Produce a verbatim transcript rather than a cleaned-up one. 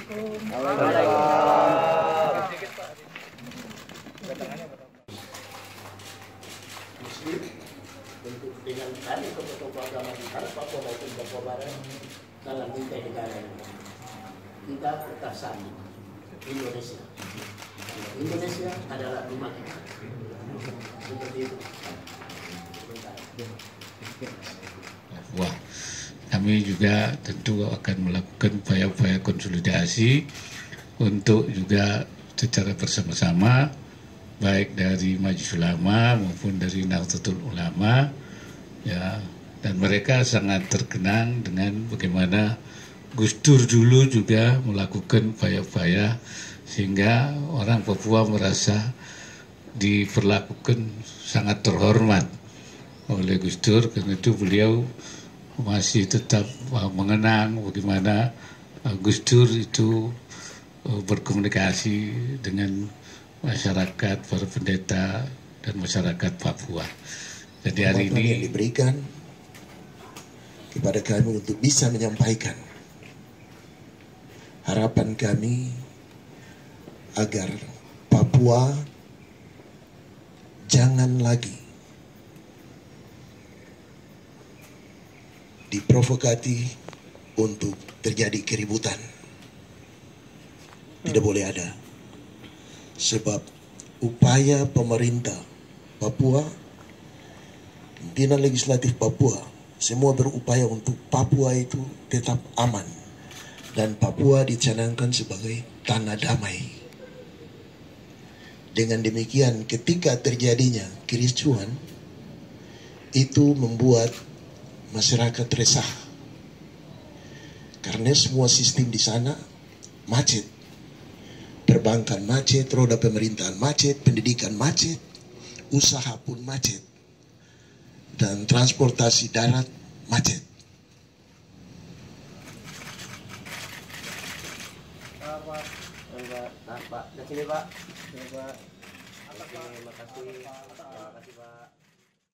Muslim untuk dengan kami tokoh-tokoh agama di Papua maupun Papua Barat dalam bingkai negara ini. Kita tetap satu, Indonesia. Indonesia adalah rumah kita. Seperti itu. Wah, kami juga tentu akan melakukan upaya-upaya konsolidasi untuk juga secara bersama-sama, baik dari Majelis Ulama maupun dari Nahdlatul Ulama, ya, dan mereka sangat terkenang dengan bagaimana Gus Dur dulu juga melakukan upaya-upaya sehingga orang Papua merasa diperlakukan sangat terhormat oleh Gus Dur, karena itu beliau masih tetap mengenang bagaimana Gus Dur itu berkomunikasi dengan masyarakat, para pendeta dan masyarakat Papua. Jadi hari ini yang diberikan kepada kami untuk bisa menyampaikan harapan kami agar Papua jangan lagi diprovokasi untuk terjadi keributan. Tidak boleh ada. Sebab upaya pemerintah Papua, pimpinan legislatif Papua, semua berupaya untuk Papua itu tetap aman. Dan Papua dicanangkan sebagai tanah damai. Dengan demikian ketika terjadinya kericuhan, itu membuat masyarakat resah. Karena semua sistem di sana macet. Perbankan macet, roda pemerintahan macet, pendidikan macet, usaha pun macet. Dan transportasi darat macet. Pak, Pak, dari sini Pak. Terima kasih. Terima kasih Pak.